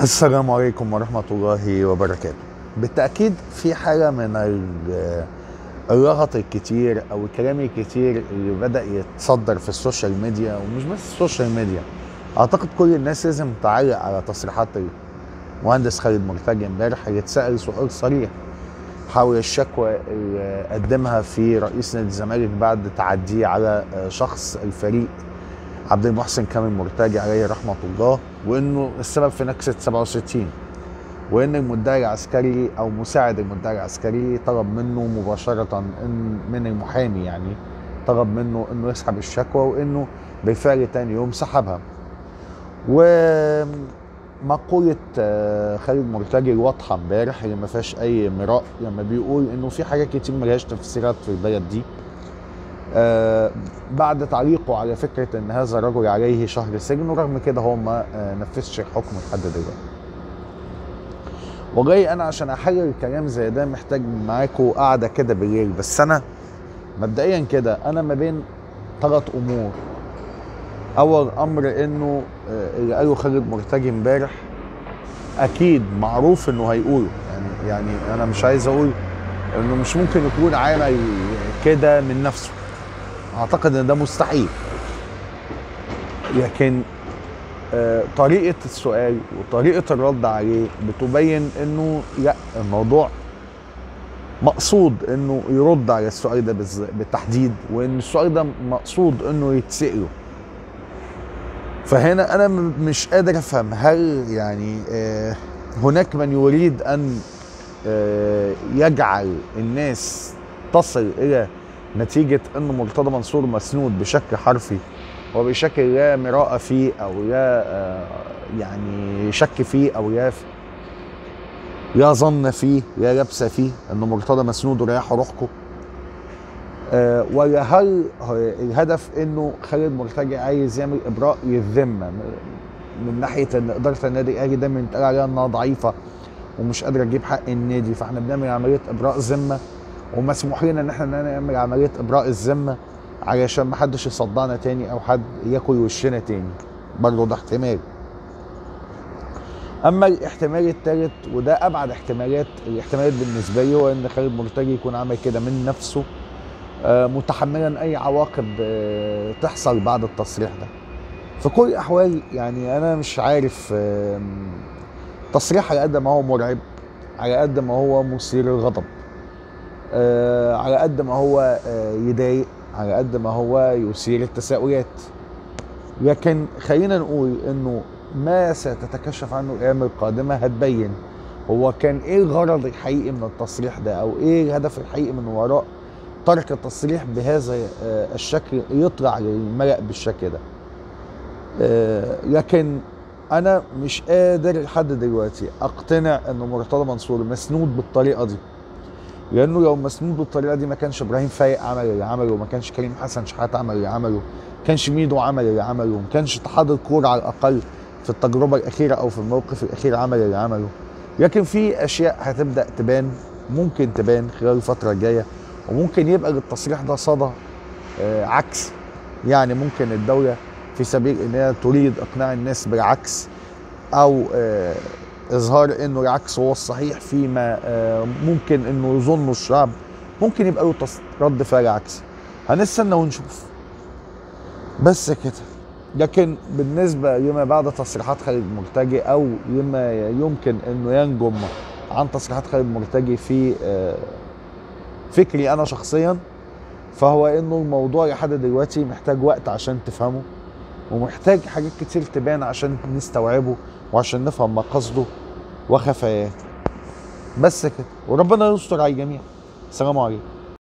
السلام عليكم ورحمة الله وبركاته. بالتأكيد في حاجة من اللغط الكتير أو الكلام الكتير اللي بدأ يتصدر في السوشيال ميديا، ومش بس السوشيال ميديا. أعتقد كل الناس لازم تعلق على تصريحات المهندس خالد مرتجي امبارح اللي اتسأل سؤال صريح حول الشكوى اللي قدمها في رئيس نادي الزمالك بعد تعديه على شخص الفريق عبد المحسن كامل مرتجي عليه رحمة الله، وانه السبب في نكسة 67، وان المدعي العسكري او مساعد المدعي العسكري طلب منه مباشرة من المحامي، يعني طلب منه انه يسحب الشكوى، وانه بالفعل تاني يوم سحبها. ومقولة خالد مرتجي الواضحة امبارح اللي ما فيهاش اي مراء لما بيقول انه في حاجات كتير ملهاش تفسيرات في البلد دي، بعد تعليقه على فكرة ان هذا الرجل عليه شهر سجن، ورغم كده هو ما نفذش الحكم لحد دلوقتي. والله انا عشان احلل الكلام زي ده محتاج معاكم قاعدة كده بالليل، بس انا مبدئيا كده انا ما بين 3 امور. اول امر انه اللي قاله خالد مرتجي امبارح اكيد معروف انه هيقوله، يعني انا مش عايز اقول انه مش ممكن يكون عامل كده من نفسه، اعتقد ان ده مستحيل، لكن طريقة السؤال وطريقة الرد عليه بتبين انه لا، الموضوع مقصود انه يرد على السؤال ده بالتحديد، وان السؤال ده مقصود انه يتسأله. فهنا انا مش قادر افهم، هل يعني هناك من يريد ان يجعل الناس تصل الى نتيجة ان مرتضى منصور مسنود بشكل حرفي وبشكل لا مراءة فيه او لا يعني شك فيه او لا ظن فيه لا لبس فيه ان مرتضى مسنود وريحوا روحكم، ولا هل الهدف انه خالد مرتجي عايز يعمل ابراء للذمة من ناحية ان ادارة النادي الاهلي دايما يتقال عليها انها ضعيفة ومش قادرة تجيب حق النادي، فاحنا بنعمل عملية ابراء ذمة ومسموح لنا ان احنا نعمل عملية ابراء الذمة علشان محدش يصدعنا تاني او حد ياكل وشنا تاني. برضه ده احتمال. اما الاحتمال الثالث وده ابعد الاحتمالات بالنسبه لي، هو ان خالد مرتجي يكون عامل كده من نفسه متحملا اي عواقب تحصل بعد التصريح ده. في كل الاحوال يعني انا مش عارف، تصريح على قد ما هو مرعب، على قد ما هو مثير للغضب، على قد ما هو يضايق، على قد ما هو يثير التساؤلات، لكن خلينا نقول انه ما ستتكشف عنه الايام القادمه هتبين هو كان ايه الغرض الحقيقي من التصريح ده، او ايه الهدف الحقيقي من وراء ترك التصريح بهذا الشكل يطلع للملأ بالشكل ده. لكن انا مش قادر لحد دلوقتي اقتنع ان مرتضى منصور مسنود بالطريقه دي، لانه لو مسنود بالطريقه دي ما كانش ابراهيم فايق عمل اللي عمله، ما كانش كريم حسن شحات عمل اللي عمله، ما كانش ميدو عمل اللي عمله، ما كانش اتحاد الكوره على الاقل في التجربه الاخيره او في الموقف الاخير عمل اللي عمله. لكن في اشياء هتبدا تبان، ممكن تبان خلال الفتره الجايه، وممكن يبقى للتصريح ده صدى عكس، يعني ممكن الدوله في سبيل انها تريد اقناع الناس بالعكس، او اظهار انه العكس هو الصحيح فيما ممكن انه يظنه الشعب، ممكن يبقى له رد فعل عكسي. هنستنى ونشوف بس كده. لكن بالنسبه لما بعد تصريحات خالد مرتجي او لما يمكن انه ينجم عن تصريحات خالد مرتجي في فكري انا شخصيا، فهو انه الموضوع لحد دلوقتي محتاج وقت عشان تفهمه، ومحتاج حاجات كتير تبان عشان نستوعبه وعشان نفهم مقاصده وخفاياه. بس كده، وربنا يستر على الجميع. السلام عليكم.